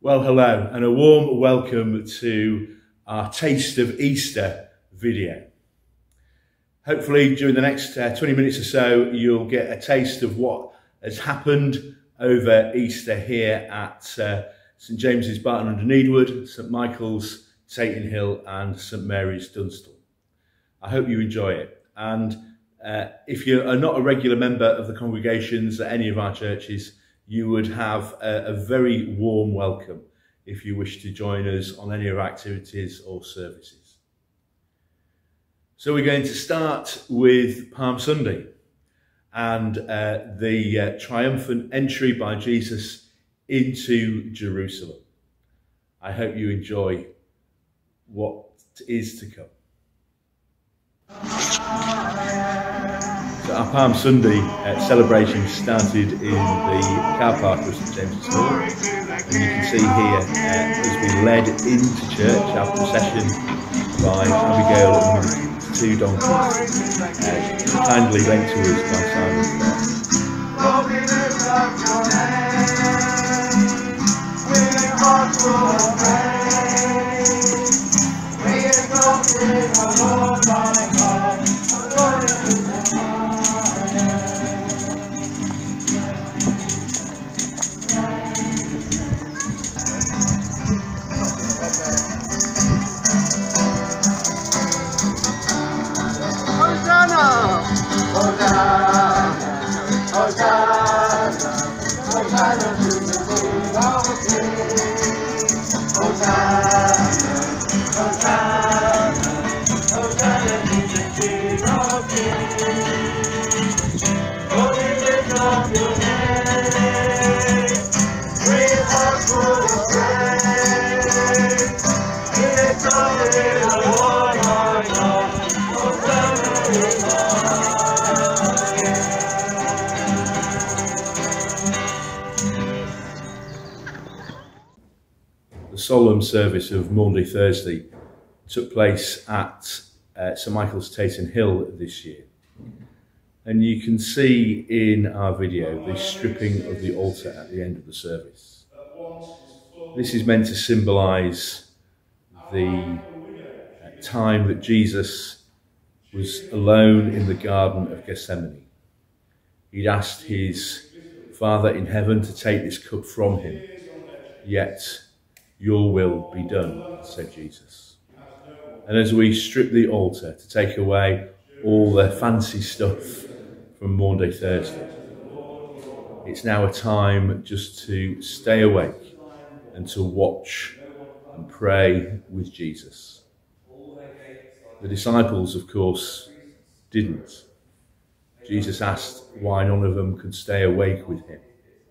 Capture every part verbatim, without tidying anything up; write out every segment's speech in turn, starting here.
Well, hello, and a warm welcome to our Taste of Easter video. Hopefully during the next uh, twenty minutes or so, you'll get a taste of what has happened over Easter here at uh, St James's, Barton under Needwood, St Michael's, Tatenhill and St Mary's, Dunstall. I hope you enjoy it. And uh, if you are not a regular member of the congregations at any of our churches, you would have a, a very warm welcome if you wish to join us on any of our activities or services. So we're going to start with Palm Sunday and uh, the uh, triumphant entry by Jesus into Jerusalem. I hope you enjoy what is to come. So our Palm Sunday uh, celebration started in the car park of St James's Hall, and you can see here uh, as we led into church our procession by Abigail and two donkeys, uh, kindly lent to us by Simon The solemn service of Maundy Thursday took place at uh, St Michael's, Tatenhill this year. And you can see in our video the stripping of the altar at the end of the service. This is meant to symbolise the uh, time that Jesus was alone in the Garden of Gethsemane. He'd asked his Father in heaven to take this cup from him, yet your will be done, said Jesus. And as we strip the altar to take away all the fancy stuff from Maundy Thursday, it's now a time just to stay awake and to watch and pray with Jesus. The disciples, of course, didn't. Jesus asked why none of them could stay awake with him.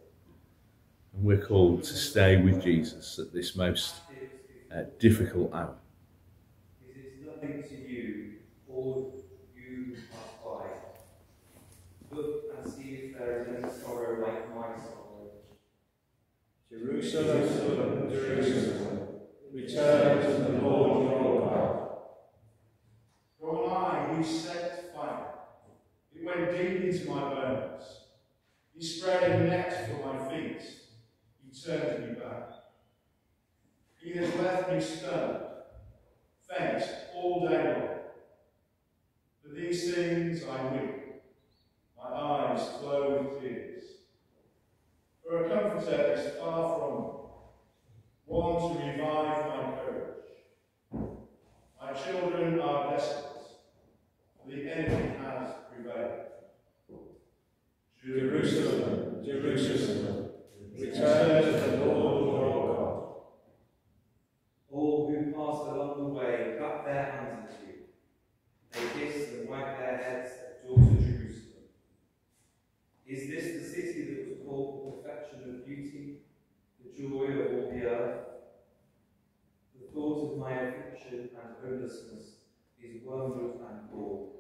And we're called to stay with Jesus at this most uh, difficult hour. It is nothing to you, all you pass by. Look and see if there is any sorrow like my sorrow. Jerusalem, Jerusalem, return to the Lord your God. From I, you set fire. It went deep into my bones. You spread a net for my feet. You turned me back. He has left me stunned, faint all day long. For these things I weep, my eyes flow with tears. For a comforter is far from me, one to revive my courage. My children are desolate, the enemy has prevailed. Jerusalem, Jerusalem, return to the Lord your God. All who pass along the way clap their hands at you. They kiss and wipe their heads at daughter Jerusalem. Is this the city that was called the perfection of beauty, the joy of all the earth? The thought of my affliction and homelessness is wormwood and gall.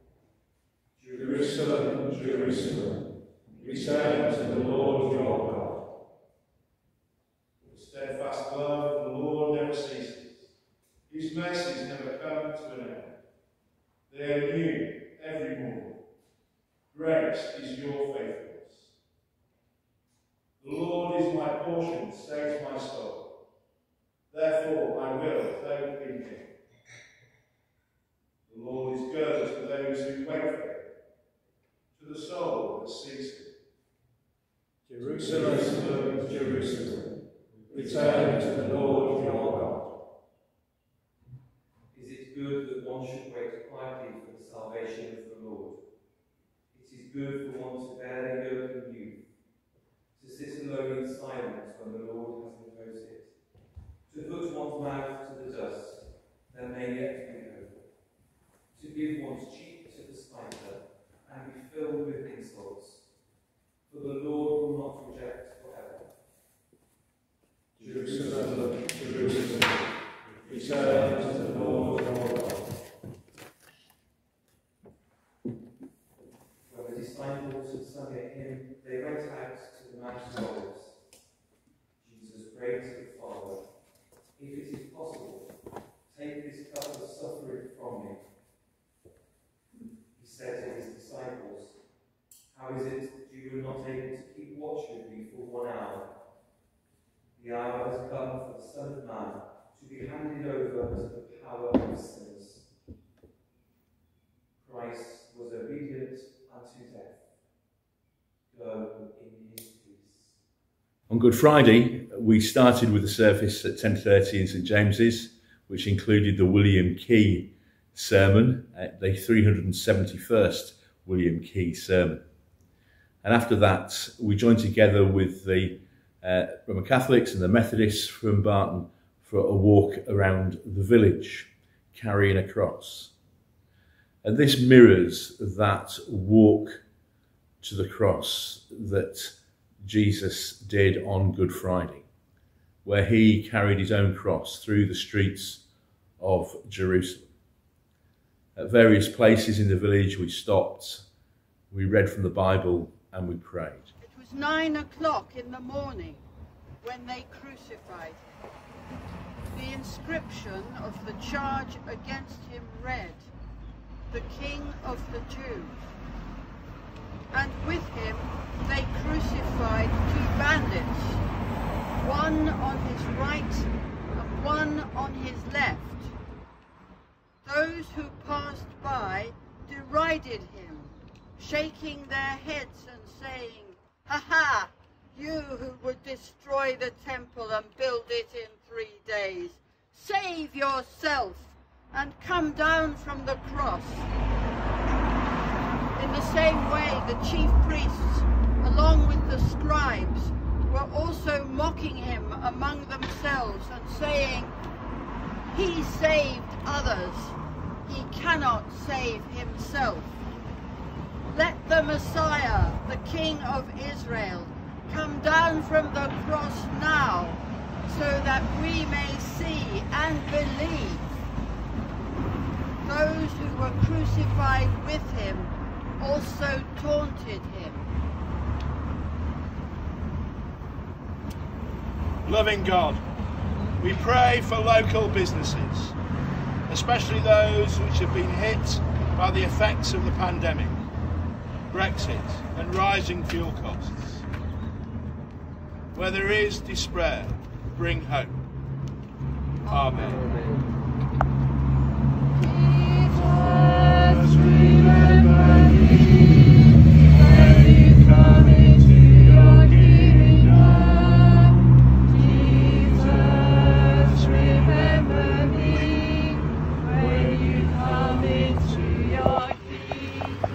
Jerusalem, Jerusalem, return to the Lord your God. The steadfast love of the Lord never ceases. His mercies never come to an end. They are new every morning. Great is your faithfulness. The Lord is my portion, says my soul. Therefore I will hope in him. The Lord is good to those who wait for him, to the soul that seeks him. Jerusalem, Jerusalem, return to the Lord your God. Is it good that one should wait quietly for the salvation of the Lord? It is good for one to bear the yoke in youth, to sit alone in silence when the Lord has imposed it, to put one's mouth to the dust, there may yet be hope, to give one's cheek to the spiker and be filled with insults, for the Lord will not reject forever. Jerusalem, Jerusalem, return to the Lord your God. When the disciples had sung a hymn, they went out to the Mount of Olives. Jesus prayed to the Father, if it is possible, take this cup of suffering from me. He said to his disciples, how is it that you are not able to keep watch with me for one hour? The hour has come for the Son of Man to be handed over to the power of sinners. Christ was obedient unto death. Go in his peace. On Good Friday, we started with the service at ten thirty in St James's, which included the William Key sermon, the three hundred seventy-first William Key sermon. And after that, we joined together with the uh, Roman Catholics and the Methodists from Barton for a walk around the village, carrying a cross. And this mirrors that walk to the cross that Jesus did on Good Friday, where he carried his own cross through the streets of Jerusalem. At various places in the village we stopped, we read from the Bible and we prayed. It was nine o'clock in the morning when they crucified him. The inscription of the charge against him read, "The King of the Jews." And with him they crucified two bandits, one on his right and one on his left. Those who passed by derided him, shaking their heads and saying, "Ha ha! You who would destroy the temple and build it in three days, save yourself and come down from the cross." In the same way, the chief priests, along with the scribes, were also mocking him among themselves and saying, "He saved others, he cannot save himself. Let the Messiah, the King of Israel, come down from the cross now, so that we may see and believe." Those who were crucified with him also taunted him. Loving God, we pray for local businesses, especially those which have been hit by the effects of the pandemic, Brexit and rising fuel costs. Where there is despair, bring hope. Amen. Amen. Jesus, remember me when you come into your kingdom. Jesus, remember me when you come into your kingdom.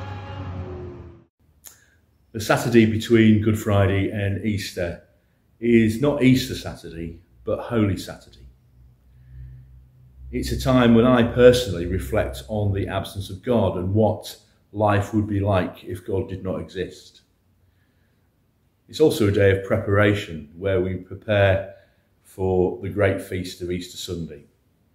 The Saturday between Good Friday and Easter is not Easter Saturday, but Holy Saturday. It's a time when I personally reflect on the absence of God and what life would be like if God did not exist. It's also a day of preparation where we prepare for the great feast of Easter Sunday.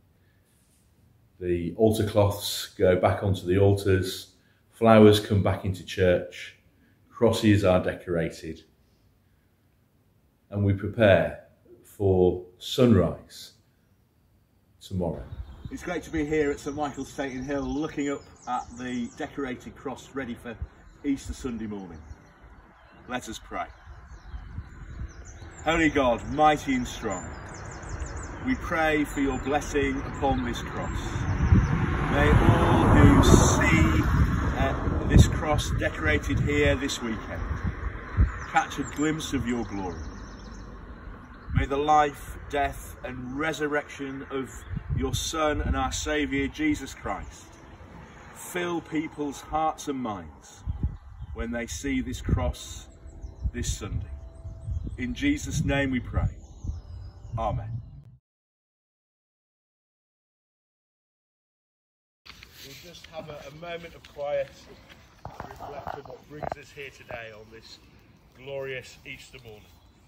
The altar cloths go back onto the altars, flowers come back into church, crosses are decorated, and we prepare for sunrise tomorrow. It's great to be here at St Michael's Tatenhill, looking up at the decorated cross ready for Easter Sunday morning. Let us pray. Holy God, mighty and strong, we pray for your blessing upon this cross. May all who see uh, this cross decorated here this weekend catch a glimpse of your glory. May the life, death and resurrection of your Son and our Saviour Jesus Christ fill people's hearts and minds when they see this cross this Sunday. In Jesus' name we pray. Amen. We'll just have a, a moment of quiet to reflect on what brings us here today on this glorious Easter morning.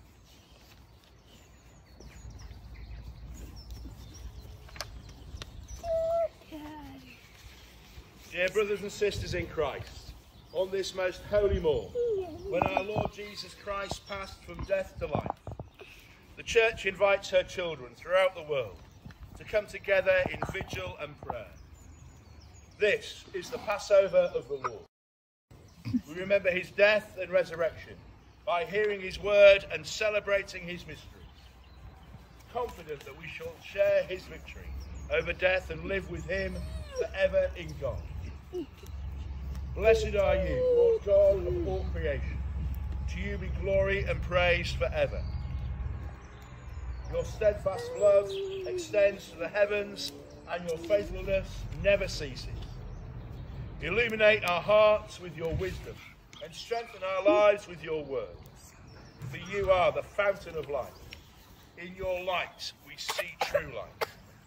Dear brothers and sisters in Christ, on this most holy morn, when our Lord Jesus Christ passed from death to life, the Church invites her children throughout the world to come together in vigil and prayer. This is the Passover of the Lord. We remember his death and resurrection by hearing his word and celebrating his mysteries, confident that we shall share his victory over death and live with him forever in God. Blessed are you, Lord God of all creation. To you be glory and praise forever. Your steadfast love extends to the heavens, and your faithfulness never ceases. Illuminate our hearts with your wisdom, and strengthen our lives with your word. For you are the fountain of life. In your light we see true light.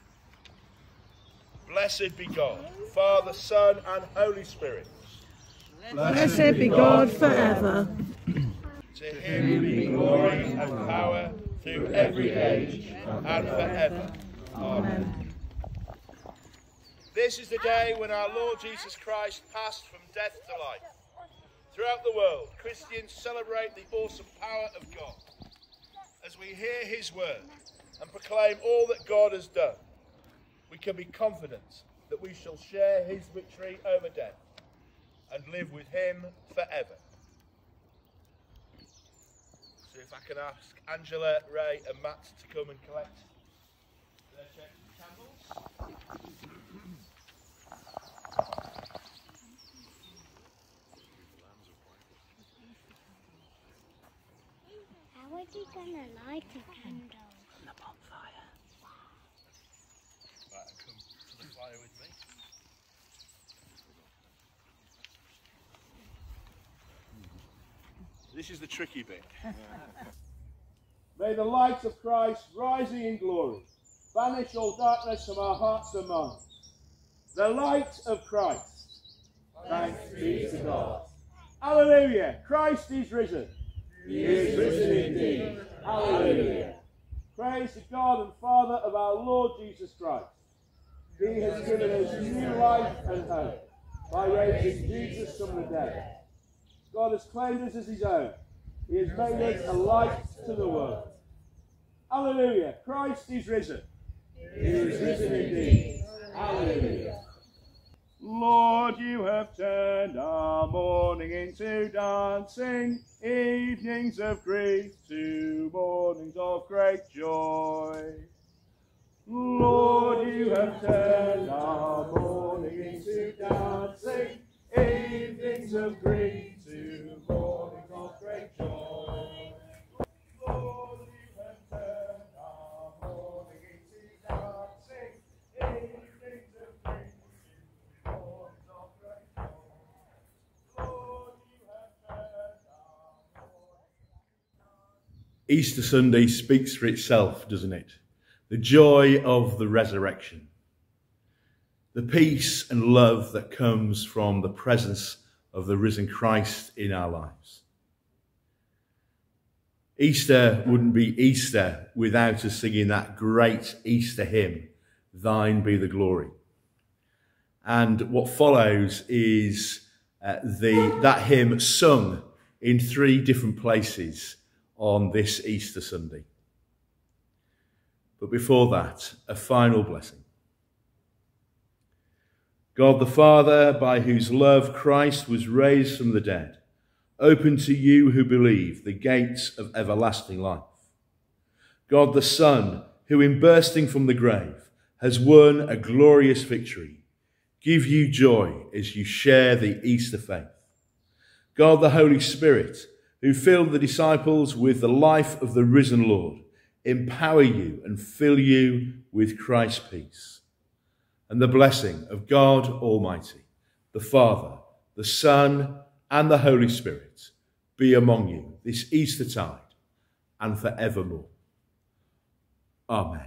Blessed be God, Father, Son, and Holy Spirit. Blessed be God forever. To him be glory and power through every age and forever. Amen. This is the day when our Lord Jesus Christ passed from death to life. Throughout the world, Christians celebrate the awesome power of God as we hear his word and proclaim all that God has done. We can be confident that we shall share his victory over death and live with him forever. So if I can ask Angela, Ray and Matt to come and collect their church candles. How are you going to light a candle? On the bonfire. Right, and come to the fire with me. This is the tricky bit. May the light of Christ, rising in glory, banish all darkness from our hearts and minds. The light of Christ. Thanks be to God. Hallelujah! Christ is risen. He is risen indeed. Hallelujah. Praise to God and Father of our Lord Jesus Christ. He has given us new life and hope by raising Jesus from the dead. God has claimed us as his own. He has made us a light to the world. Hallelujah. Christ is risen. He is risen indeed. Hallelujah. Lord, you have turned our mourning into dancing, evenings of grief to mornings of great joy. Lord, you have turned our mourning into dancing, evenings of grief to mornings of great joy. Lord, you have turned our mourning into dancing, evenings of grief to mornings of great joy. Lord, you have turned our mourning. Easter Sunday speaks for itself, doesn't it? The joy of the resurrection. The peace and love that comes from the presence of the risen Christ in our lives. Easter wouldn't be Easter without us singing that great Easter hymn, Thine Be the Glory. And what follows is uh, the that hymn sung in three different places on this Easter Sunday. But before that, a final blessing. God the Father, by whose love Christ was raised from the dead, open to you who believe the gates of everlasting life. God the Son, who in bursting from the grave has won a glorious victory, give you joy as you share the Easter faith. God the Holy Spirit, who filled the disciples with the life of the risen Lord, empower you and fill you with Christ's peace. And the blessing of God Almighty, the Father, the Son, and the Holy Spirit be among you this Eastertide and forevermore. Amen.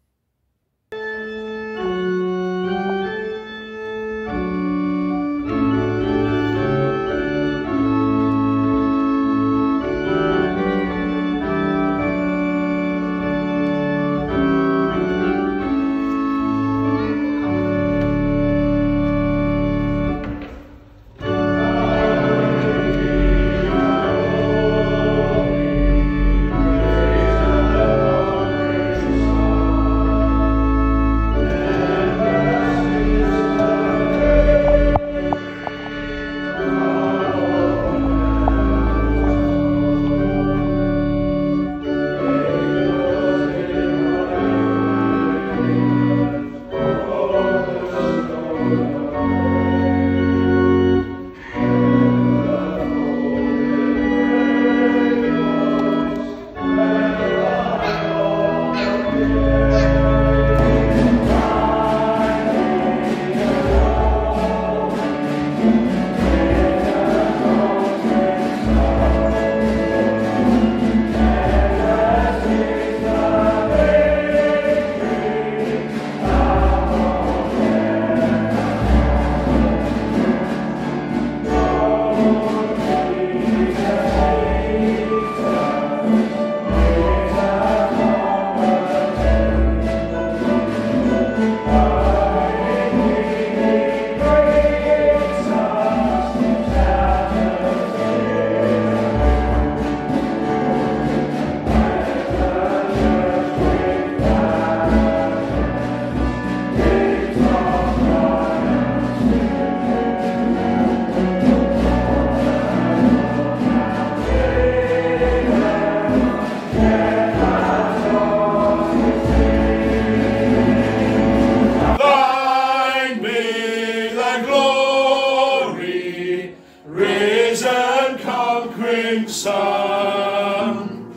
Son,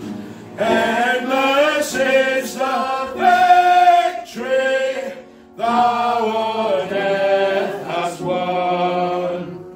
endless is the victory thou o'er death hast won.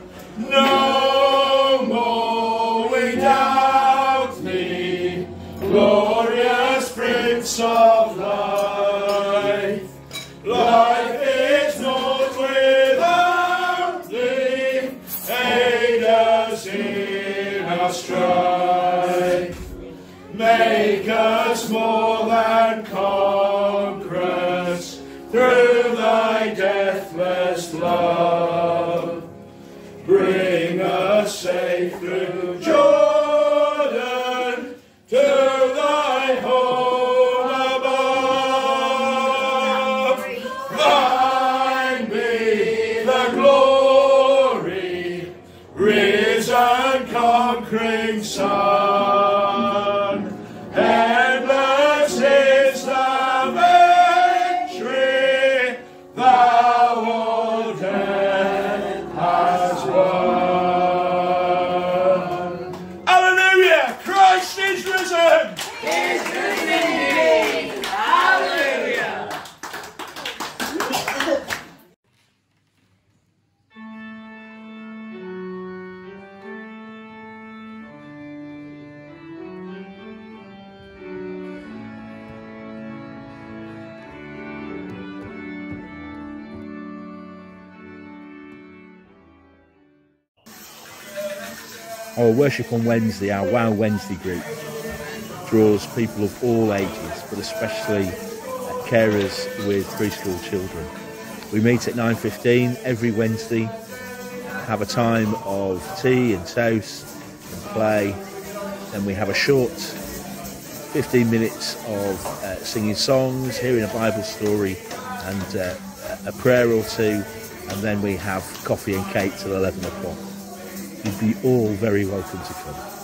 No more we doubt thee, glorious Prince of life. Life is not without thee, aid us in our strife. Make us more than conquerors through thy deathless love. Bring us safe through Jordan to thy home above. Thine be the glory, risen conquering Son. Endless is the victory thou o'er death hast won. Hallelujah! Christ is risen! Is risen indeed. Hallelujah. Our Worship on Wednesday, our Wow Wednesday group, draws people of all ages, but especially carers with preschool children. We meet at nine fifteen every Wednesday, have a time of tea and toast and play. Then we have a short fifteen minutes of uh, singing songs, hearing a Bible story and uh, a prayer or two, and then we have coffee and cake till eleven o'clock. You'd be all very welcome to come.